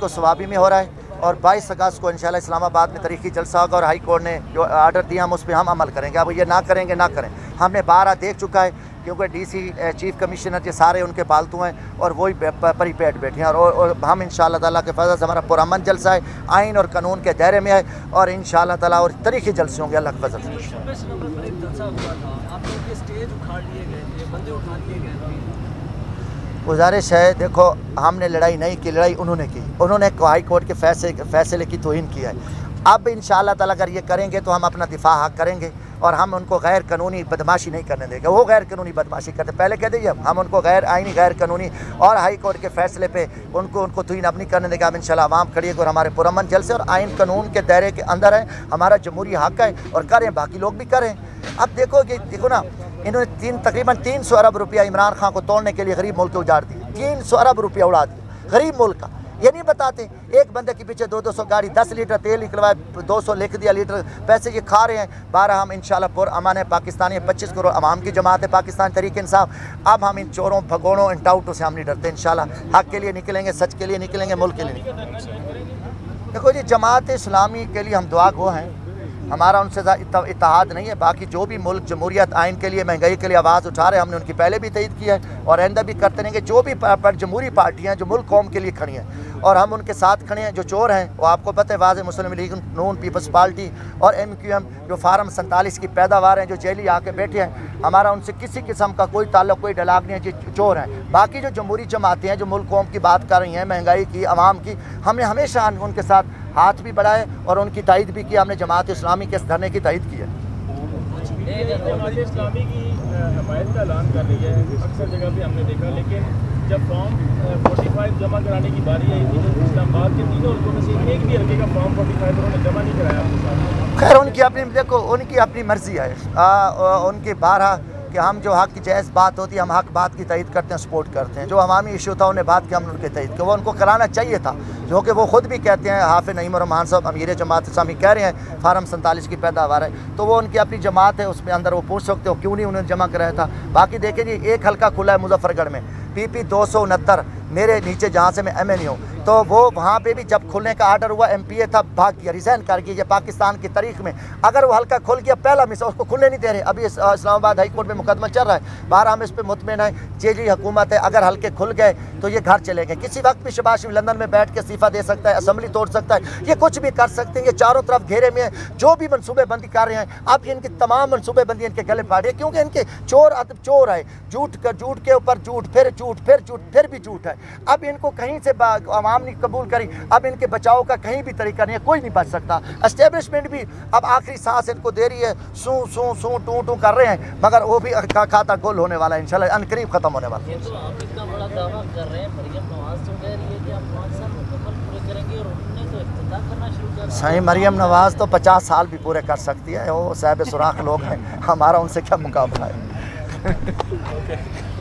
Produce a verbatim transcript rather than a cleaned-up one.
को सवाबी में हो रहा है। और बाईस अगस्त को इंशाल्लाह इस्लामाबाद में तारीखी जलसा होगा और हाई कोर्ट ने जो आर्डर दिया हम उस पर हम अमल करेंगे। अब ये ना करेंगे ना करें, हमने बारह देख चुका है, क्योंकि डीसी चीफ कमिश्नर ये सारे उनके पालतू हैं और वही परिपेट बैठे हैं। और, और, और हम इंशाल्लाह ताला के फजल से हमारा पुरअमन जलसा है, आइन और कानून के दायरे में है और इंशाल्लाह ताला और तरीके जलसे होंगे अल्लाह के फजल से। गुजारिश है, देखो हमने लड़ाई नहीं की, लड़ाई उन्होंने की, उन्होंने हाई कोर्ट के फैसले फैसले की तौहीन की है। अब इंशाल्लाह ताला अगर ये करेंगे तो हम अपना दिफा हक करेंगे और हम उनको गैर कानूनी बदमाशी नहीं करने देंगे। वो गैर कानूनी बदमाशी करते, पहले कह दीजिए हम उनको गैर आइनी गैर कानूनी और हाई कोर्ट के फैसले पे उनको उनको तौहीन अब नहीं करने देंगे। अब इंशाल्लाह आवाम खड़ी है और हमारे पुरअमन जलसे और आइन कानून के दायरे के अंदर है, हमारा जमहूरी हक है और करें, बाकी लोग भी करें। अब देखो कि देखो ना, इन्होंने तीन तकरीबन तीन सौ अरब रुपया इमरान खान को तोड़ने के लिए गरीब मुल्क को उजाड़ दी, तीन सौ अरब रुपया उड़ा दिया गरीब मुल्क का। ये नहीं बताते एक बंदे के पीछे दो दो सौ गाड़ी, दस लीटर तेल निकलवाए, दो सौ लिख दिया लीटर पैसे ये खा रहे हैं। बारह हम इंशाल्लाह पुर अमान है पाकिस्तानी, पच्चीस करोड़ अवाम की जमात है पाकिस्तान तरीके इंसाफ। अब हम इन चोरों भगोड़ों इन टाउटों से हम नहीं डरते, इंशाल्लाह हक के लिए निकलेंगे, सच के लिए निकलेंगे, मुल्क के लिए निकलेंगे। देखो जी, जमात इस्लामी के लिए हम दुआ गो हैं, हमारा उनसे इत्तेहाद नहीं है। बाकी जो भी मुल्क जमहूरियत आइन के लिए, महंगाई के लिए आवाज़ उठा रहे हैं, हमने उनकी पहले भी तईद की है और आइंदा भी करते रहेंगे। जो भी जमहूरी पार्टियाँ जो मुल्क कौम के लिए खड़ी हैं और हम उनके साथ खड़े हैं। जो चोर हैं वो आपको पता है, वाज़े Muslim League Noon, People's Party और एम क्यू एम जो फार्म सैंतालीस की पैदावार हैं, जो जेली आके बैठे हैं, हमारा उनसे किसी किस्म का कोई ताल्लुक, कोई डलाग नहीं है, जो चोर हैं। बाकी जो जमहूरी जमातें हैं जो मुल्क कौम की बात कर रही हैं, महंगाई की, आवाम की, हमने हमेशा उनके साथ हाथ भी बढ़ाए और उनकी तायद भी की। हमने जमात इस्लामी के इस धरने की तायद की है। जमात इस्लामी की हमायत का ऐलान कर रही है, अक्सर जगह पे हमने देखा, लेकिन जब फॉर्म पैंतालीस जमा कराने की बारी आई थी तो इस्लामाबाद के तीनों हल्कों में से एक भी हल्के का फॉर्म पैंतालीस उन्होंने जमा नहीं कराया आपके साथ। खैर उनकी अपनी, देखो उनकी अपनी मर्जी है, आ, उनकी बारह कि हम जो हक की जायज़ बात होती है हम हक बात की तईद करते हैं, सपोर्ट करते हैं। जो अवामी इशू था उन्हें बात की, हमने उनके तईद किया, वो उनको कराना चाहिए था, जो कि वो ख़ुद भी कहते हैं। हाफिज़ नईम रहमान साहब अमीर जमात इस्लामी कह रहे हैं फार्म सैंतालीस की पैदावार है, तो वो उनकी अपनी जमात है, उसमें अंदर वो पूछ सकते हो क्यों नहीं उन्होंने जमा कराया था। बाकी देखें जी, एक हल्का खुला है मुजफ्फरगढ़ में, पी पी दो सौ उनहत्तर मेरे नीचे जहाँ से मैं एम एन ए हूँ, तो वो वहाँ पे भी जब खुलने का आर्डर हुआ एम पी ए था, भाग गया, रिज़ाइन कर गया। पाकिस्तान की तारीख में अगर वो हल्का खुल गया, पहला मिस, उसको खुलने नहीं दे रहे। अभी इस्लामाबाद हाई कोर्ट में मुकदमा चल रहा है, बारह हम इस पर मुतमिन है, जेली हुकूमत है। अगर हल्के खुल गए तो ये घर चले गए, किसी वक्त भी शहबाज शरीफ लंदन में बैठ के इस्तीफ़ा दे सकता है, असम्बली तोड़ सकता है, ये कुछ भी कर सकते हैं। ये चारों तरफ घेरे में है, जो भी मनसूबेबंदी कर रहे हैं अब इनकी तमाम मनसूबेबंदी इनके गले फाड़ है, क्योंकि इनके चोर चोर है, झूठ कर झूठ के ऊपर झूठ, फिर झूठ, फिर झूठ, फिर भी झूठ है। अब इनको कहीं से आवाम नहीं कबूल करी, अब इनके बचाव का कहीं भी तरीका नहीं है, कोई नहीं बच सकता। एस्टेब्लिशमेंट भी अब आखिरी सांस इनको दे रही है, सू सू सू टू टू कर रहे हैं, मगर वो भी खाता गोल होने वाला है, इंशाल्लाह अनकरीब खत्म होने वाला है। तो आप इतना बड़ा दावा कर रहे हैं, मरियम नवाज तो कह रही है कि आप पाँच साल मुकम्मल पूरे करेंगे और उन्होंने तो इफ्तिताह करना शुरू कर दिया। सही, मरियम नवाज तो पचास साल भी पूरे कर सकती है, वो साहिब सुराख लोग हैं, हमारा उनसे क्या मुकाबला है।